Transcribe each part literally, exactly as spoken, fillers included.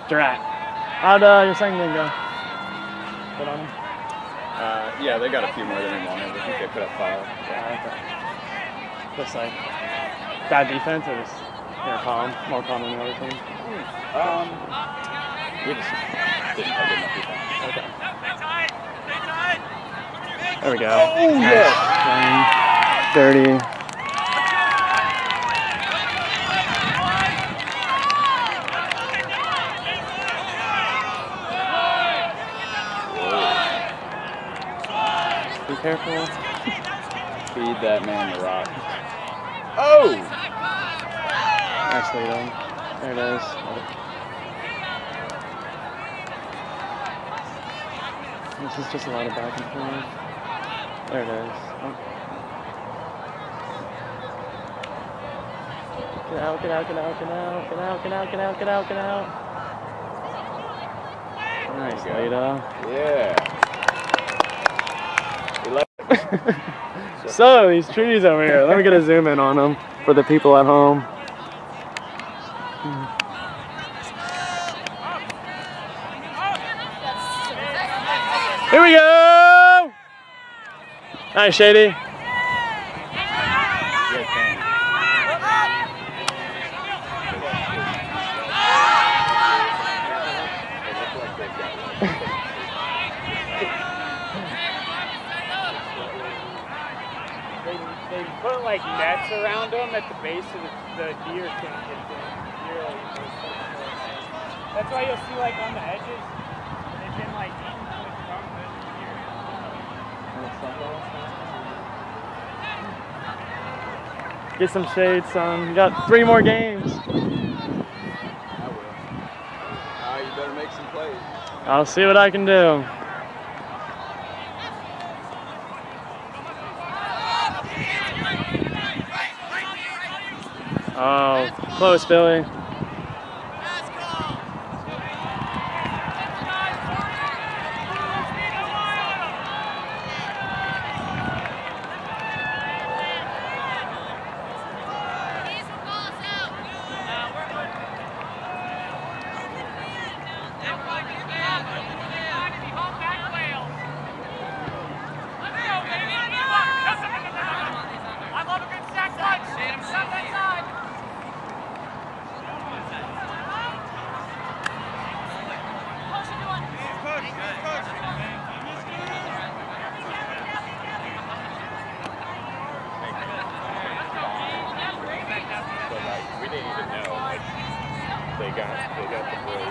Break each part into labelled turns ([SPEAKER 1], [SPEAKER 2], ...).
[SPEAKER 1] Drat. How'd uh, your second game go? Good on him?
[SPEAKER 2] Uh, yeah, they got a few more than they wanted. I think they put up five.
[SPEAKER 1] Yeah, okay. Just like bad defense or just more calm, more calm than the other team?
[SPEAKER 2] Um, we just didn't play good enough defense.
[SPEAKER 1] Okay. There we go.
[SPEAKER 2] Oh,
[SPEAKER 1] nice.
[SPEAKER 2] yeah.
[SPEAKER 1] Dirty. Be careful.
[SPEAKER 2] Feed that man the rock. Oh!
[SPEAKER 1] Nice lead on. There it is. This is just a lot of back and forth. There it is. Oh. Get out, get out, get out, get out, get out, get out, get out, get out, get out. Nice lead off.
[SPEAKER 2] Yeah.
[SPEAKER 1] So, these trees over here, let me get a zoom in on them for the people at home. Here we go! Nice, Shady.
[SPEAKER 3] They put like nets around them at the base of the, the deer can't get them. Deer, like, that's why you'll see like on the edges, they've been like eaten with from the deer.
[SPEAKER 1] Get some shade, son. You got three more games.
[SPEAKER 2] I will. Uh, you better make some plays.
[SPEAKER 1] I'll see what I can do. Oh, close, Billy.
[SPEAKER 2] We didn't even know. Like, they got, they got the break.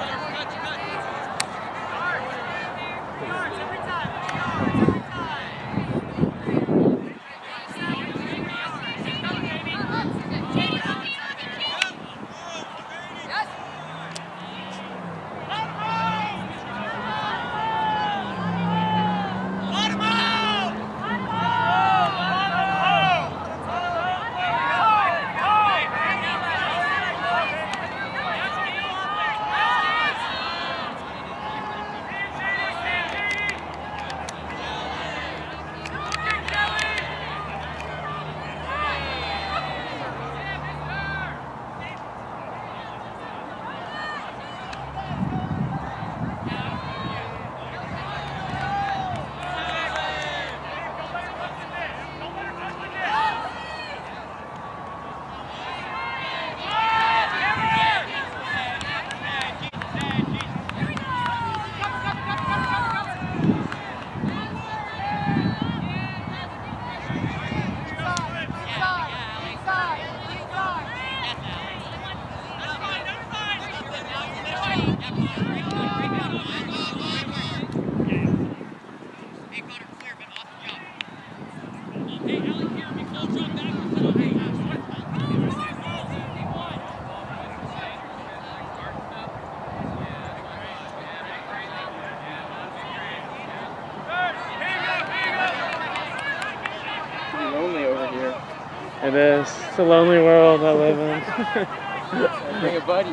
[SPEAKER 1] It is. It's a lonely world I live in.
[SPEAKER 2] Bring a buddy.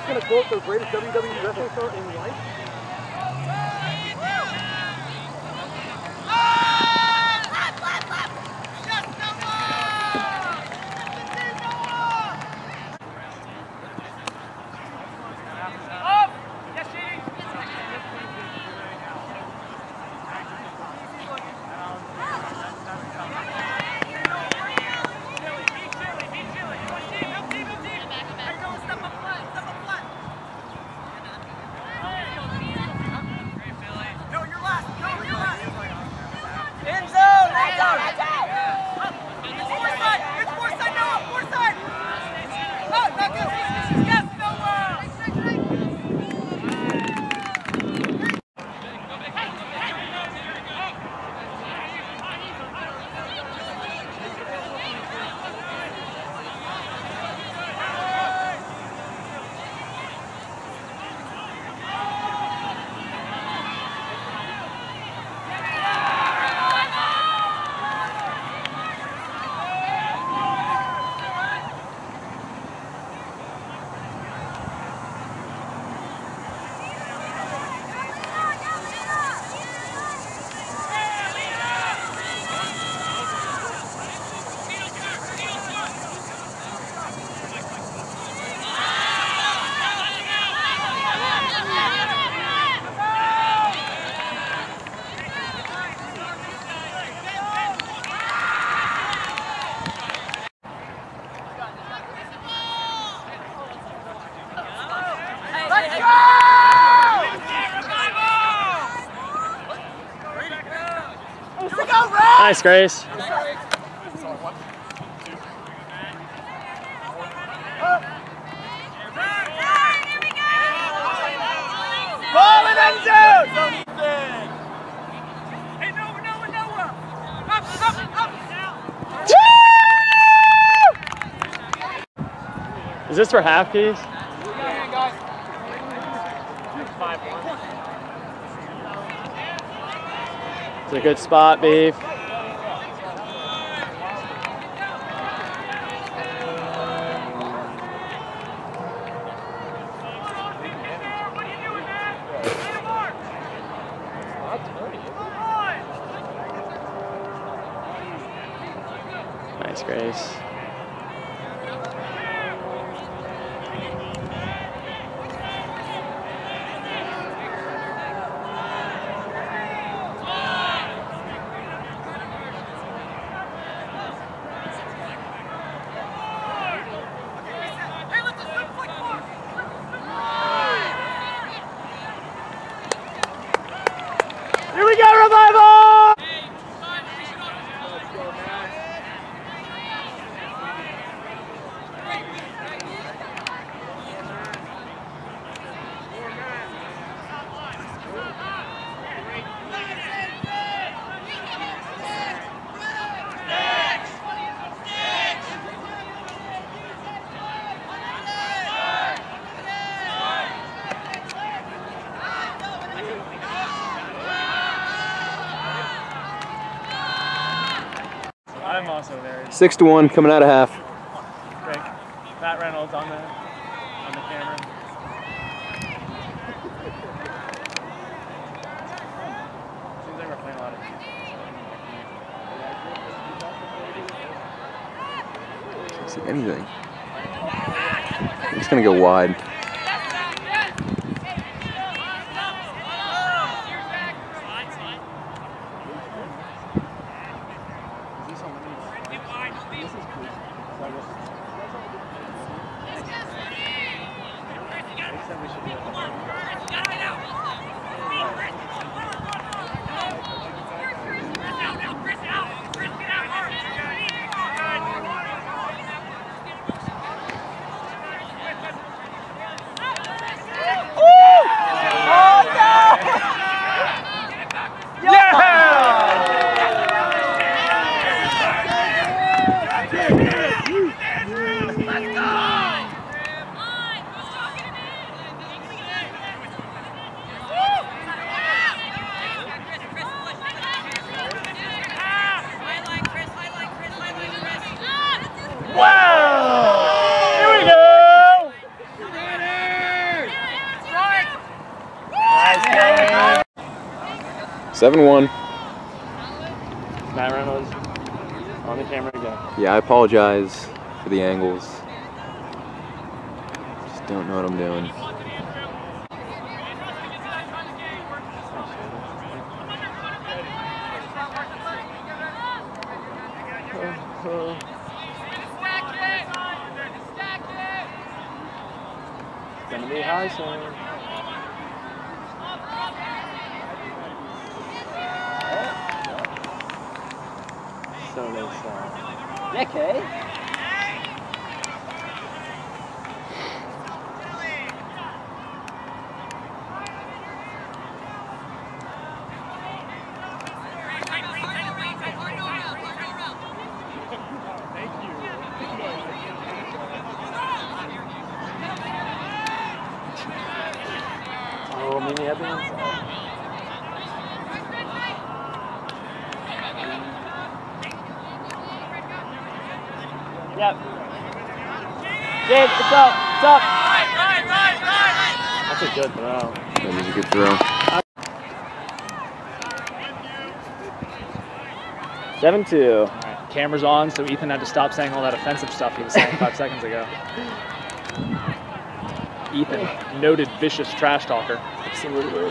[SPEAKER 4] going to quote the greatest W W E wrestling star in life?
[SPEAKER 1] Nice, Grace.
[SPEAKER 4] Ball in end zone!
[SPEAKER 3] Hey, Noah, Noah, Noah! Up, up, up!
[SPEAKER 1] Is this for half keys? It's a good spot, Beef. Nice, Grace. Here we go, Revival! I'm also there.
[SPEAKER 4] Six to one coming out of half.
[SPEAKER 1] Great. Matt Reynolds on the on the camera. Seems like we're playing a lot of
[SPEAKER 4] Can't see anything. I'm just gonna go wide. seven one.
[SPEAKER 1] Matt Reynolds on the camera again.
[SPEAKER 4] Yeah, I apologize for the angles. Just don't know what I'm doing.
[SPEAKER 1] It's gonna be high soon. So they say.
[SPEAKER 2] Okay.
[SPEAKER 1] Oh, Mimi Evans. Yep. Jake, it's up. It's up. That's a good throw.
[SPEAKER 4] That was a good throw.
[SPEAKER 1] seven two.
[SPEAKER 5] All right, camera's on, so Ethan had to stop saying all that offensive stuff he was saying five seconds ago. Ethan, noted vicious trash talker.
[SPEAKER 1] Absolutely.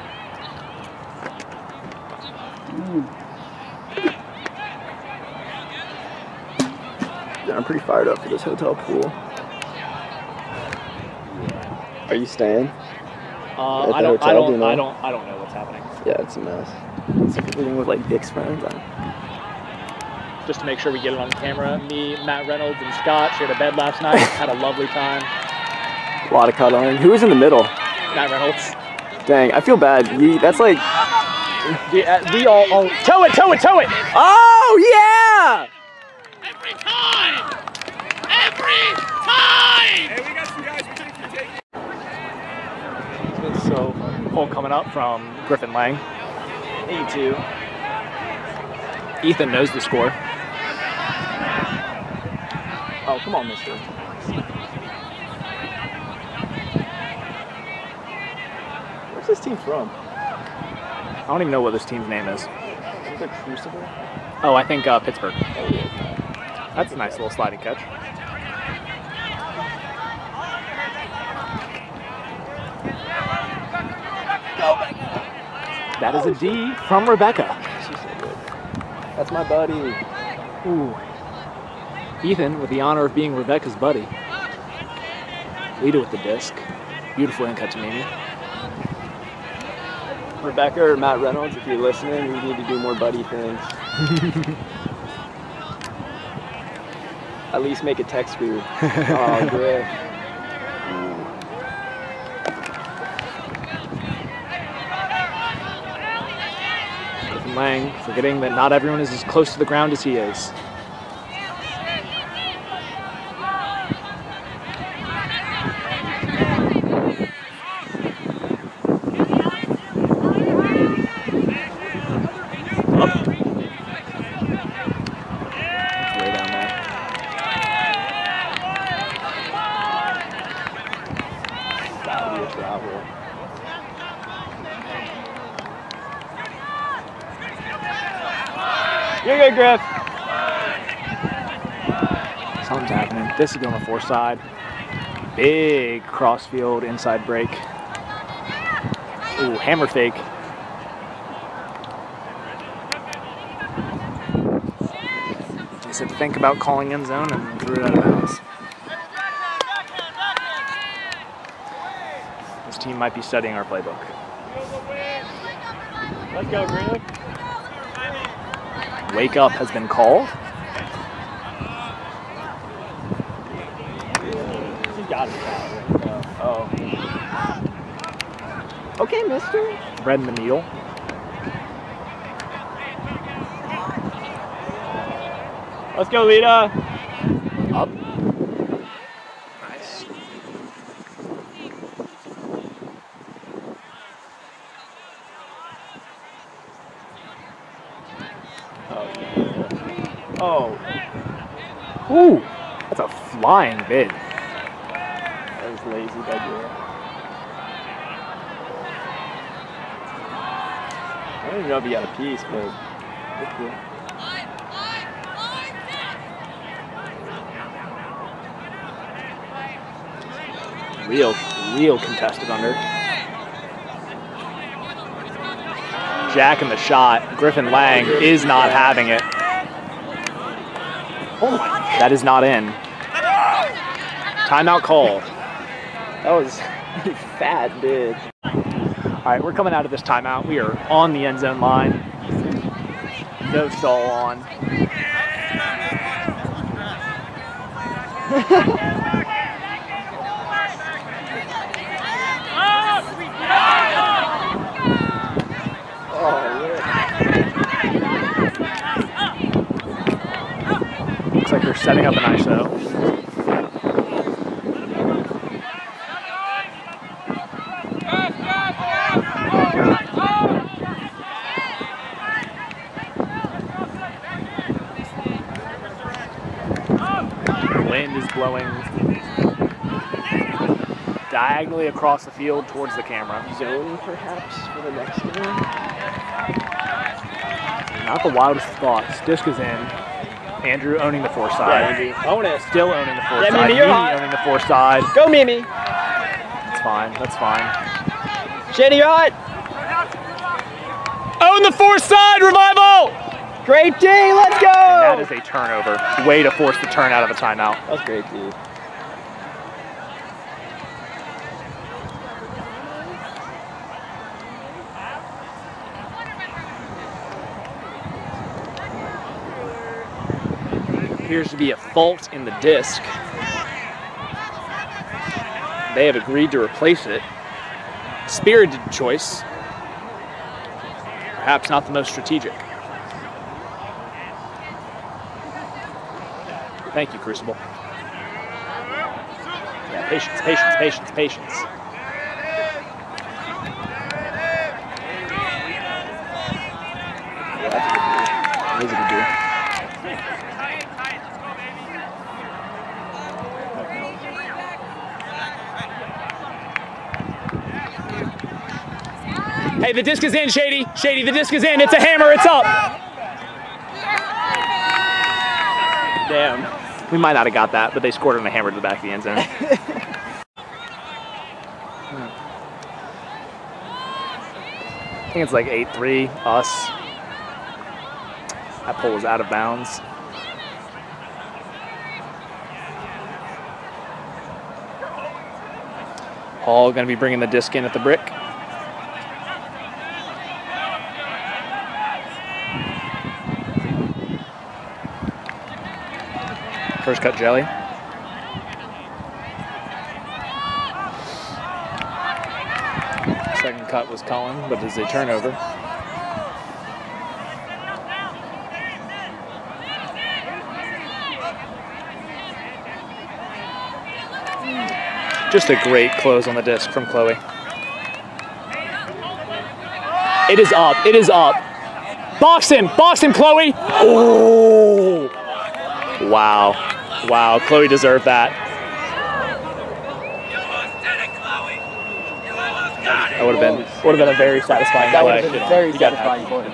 [SPEAKER 6] I'm pretty fired up for this hotel pool. Are you staying?
[SPEAKER 5] Uh,
[SPEAKER 6] At the
[SPEAKER 5] I don't, I
[SPEAKER 6] hotel, do
[SPEAKER 5] don't,
[SPEAKER 6] you know?
[SPEAKER 5] I don't, I don't know what's happening.
[SPEAKER 6] Yeah, it's a mess. It's living with like Dick's friends. I'm,
[SPEAKER 5] Just to make sure we get it on camera, me, Matt Reynolds, and Scott shared a bed last night. Had a lovely time.
[SPEAKER 6] a lot of cuddling. Who was in the middle?
[SPEAKER 5] Matt Reynolds.
[SPEAKER 6] Dang, I feel bad. Ye, that's like.
[SPEAKER 5] We, uh, we all, all tow it, tow it, tow it.
[SPEAKER 6] Oh yeah!
[SPEAKER 7] Every time! Every time! Hey, we got some guys we think can take it.
[SPEAKER 5] So, poll coming up from Griffin Lang.
[SPEAKER 6] eighty-two.
[SPEAKER 5] Ethan knows the score.
[SPEAKER 6] Oh, come on, mister. Where's this team from?
[SPEAKER 5] I don't even know what this team's name is.
[SPEAKER 6] Is it Crucible?
[SPEAKER 5] Oh, I think uh, Pittsburgh. That's a nice little sliding catch. That is a D from Rebecca.
[SPEAKER 6] She's so good. That's my buddy.
[SPEAKER 5] Ooh. Ethan, with the honor of being Rebecca's buddy. Leader with the disc. Beautiful in cut to Mimi.
[SPEAKER 6] Rebecca or Matt Reynolds, if you're listening, we need to do more buddy things. At least make a text group. Oh, Griff.
[SPEAKER 5] Griffin Lang, forgetting that not everyone is as close to the ground as he is.
[SPEAKER 1] You're good, Griff.
[SPEAKER 5] Something's happening. This is going to four side. Big crossfield inside break. Ooh, hammer fake. He said think about calling end zone and threw it out of bounds. This team might be studying our playbook.
[SPEAKER 1] Let's go, Greenlee.
[SPEAKER 5] Wake up has been called.
[SPEAKER 1] She's got it.
[SPEAKER 6] Oh. Okay, mister.
[SPEAKER 5] Thread in the needle.
[SPEAKER 1] Let's go, Lita.
[SPEAKER 5] Up.
[SPEAKER 1] Nice.
[SPEAKER 5] Oh. Ooh. That's a flying bid.
[SPEAKER 1] That was lazy by Drew.
[SPEAKER 6] don't even know if he got a piece, but good cool.
[SPEAKER 5] Real, real contested under. Jack in the shot. Griffin Lang is not having it.
[SPEAKER 6] Oh my!
[SPEAKER 5] That is not in. Timeout call.
[SPEAKER 6] That was fat, dude.
[SPEAKER 5] All right, we're coming out of this timeout. We are on the end zone line. No stall on. Looks like they're setting up an I S O. Wind is blowing diagonally across the field towards the camera.
[SPEAKER 6] Zone, perhaps, for the next game?
[SPEAKER 5] Not the wildest thoughts. Disc is in. Andrew owning the four side.
[SPEAKER 6] Yeah, Own it.
[SPEAKER 5] Still owning the four
[SPEAKER 6] Yeah,
[SPEAKER 5] side.
[SPEAKER 6] Mimi, you're
[SPEAKER 5] Mimi
[SPEAKER 6] hot.
[SPEAKER 5] owning the four side.
[SPEAKER 6] Go, Mimi.
[SPEAKER 5] That's fine. That's fine.
[SPEAKER 6] Shady, you're hot.
[SPEAKER 5] Own the four side, Revival!
[SPEAKER 6] Great D, let's go!
[SPEAKER 5] And that is a turnover. Way to force the turn out of a timeout.
[SPEAKER 6] That was great, D.
[SPEAKER 5] Appears to be a fault in the disc. They have agreed to replace it. Spirited choice. Perhaps not the most strategic. Thank you, Crucible. Yeah, patience, patience, patience, patience.
[SPEAKER 6] Yeah, that's a good D.
[SPEAKER 5] That is a good deal. Hey, the disc is in, Shady. Shady, the disc is in. It's a hammer. It's up.
[SPEAKER 6] Damn.
[SPEAKER 5] We might not have got that, but they scored on a hammer to the back of the end zone. I think it's like eight three, us. That pole is out of bounds. Hall going to be bringing the disc in at the brick. First cut jelly. Second cut was Cullen, but it's a turnover. Just a great close on the disc from Chloe. It is up, it is up. Box him, box him, Chloe. Oh, wow, wow, Chloe deserved that. That would have been, would have been a very satisfying
[SPEAKER 6] That would
[SPEAKER 5] play.
[SPEAKER 6] have been a very
[SPEAKER 5] You gotta
[SPEAKER 6] satisfying play.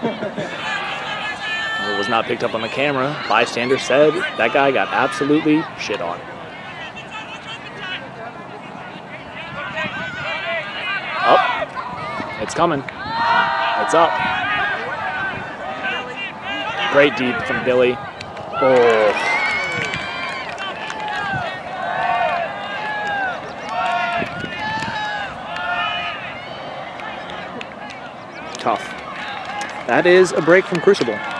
[SPEAKER 5] It was not picked up on the camera. Bystander said that guy got absolutely shit on. Up. It's coming. It's up. Great deep from Billy. Oh. Tough. That is a break from Crucible.